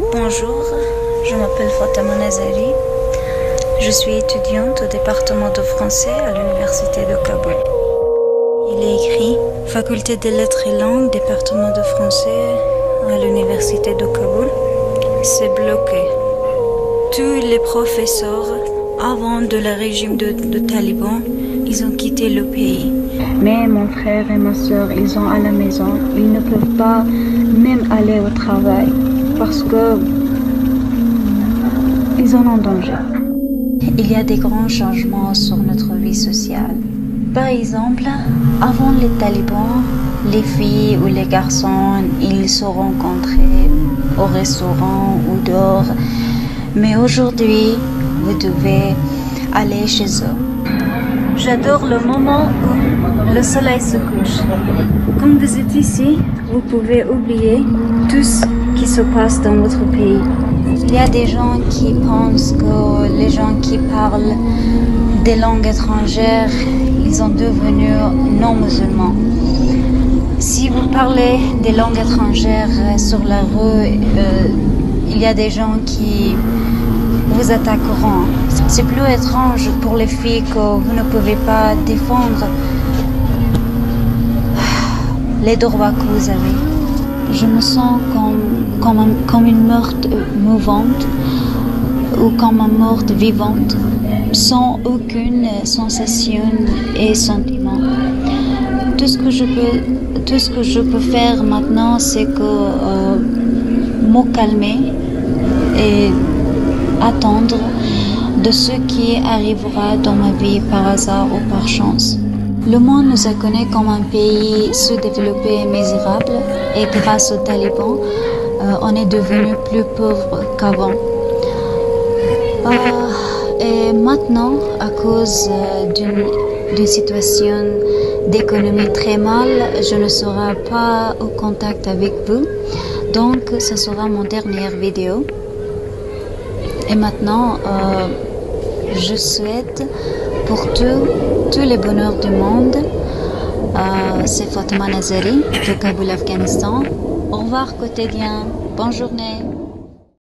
Bonjour, je m'appelle Fatama Nazari. Je suis étudiante au département de français à l'université de Kaboul. Il est écrit Faculté des lettres et langues, département de français à l'université de Kaboul. C'est bloqué. Tous les professeurs, avant de le régime de talibans, ils ont quitté le pays. Mais mon frère et ma soeur, ils sont à la maison. Ils ne peuvent pas même aller au travail parce que ils sont en danger. Il y a des grands changements sur notre vie sociale. Par exemple, avant les talibans, les filles ou les garçons, ils se rencontraient au restaurant ou dehors. Mais aujourd'hui, vous devez aller chez eux. J'adore le moment où le soleil se couche. Quand vous êtes ici, vous pouvez oublier tout ce qui se passe dans votre pays. Il y a des gens qui pensent que les gens qui parlent des langues étrangères, ils sont devenus non-musulmans. Si vous parlez des langues étrangères sur la rue, il y a des gens qui vous attaqueront. C'est plus étrange pour les filles que vous ne pouvez pas défendre les droits que vous avez. Je me sens comme une morte mouvante ou comme une morte vivante, sans aucune sensation et sentiment. Tout ce que je peux faire maintenant, c'est que me calmer et attendre de ce qui arrivera dans ma vie par hasard ou par chance. Le monde nous a connus comme un pays sous-développé et misérable, et grâce aux talibans, on est devenu plus pauvre qu'avant. Et maintenant, à cause d'une situation d'économie très mal, je ne serai pas au contact avec vous. Donc, ce sera mon dernière vidéo. Et maintenant, je souhaite pour tous les bonheurs du monde. C'est Fatama Nazari de Kaboul, Afghanistan. Au revoir quotidien. Bonne journée.